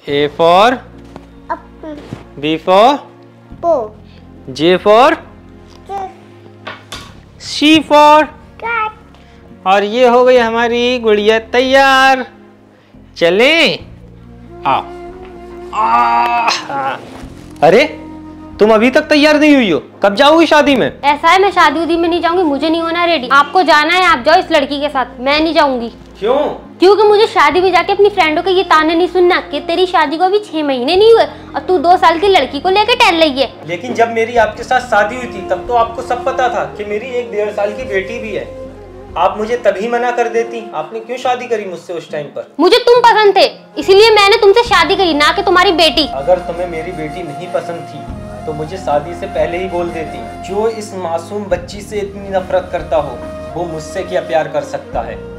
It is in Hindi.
A for apple. B for Ball. J for C for Cat. और ये हो गई हमारी गुड़िया तैयार। चलें? आओ। अरे तुम अभी तक तैयार नहीं हुई हो, कब जाओगी शादी में? ऐसा है, मैं शादी उदी में नहीं जाऊंगी, मुझे नहीं होना रेडी। आपको जाना है आप जाओ इस लड़की के साथ, मैं नहीं जाऊंगी। क्यों? क्योंकि मुझे शादी में जाके अपनी फ्रेंडों के ये ताने नहीं सुनना कि तेरी शादी को अभी 6 महीने नहीं हुए और तू 2 साल की लड़की को लेकर टहल रही है। लेकिन जब मेरी आपके साथ शादी हुई थी तब तो आपको सब पता था कि मेरी 1-1.5 साल की बेटी भी है। आप मुझे तभी मना कर देती, आपने क्यों शादी करी मुझसे उस टाइम पर? मुझे तुम पसंद थे इसलिए मैंने तुमसे शादी करी, ना कि तुम्हारी बेटी। अगर तुम्हें मेरी बेटी नहीं पसंद थी तो मुझे शादी से पहले ही बोल देती। जो इस मासूम बच्ची से इतनी नफरत करता हो वो मुझसे क्या प्यार कर सकता है?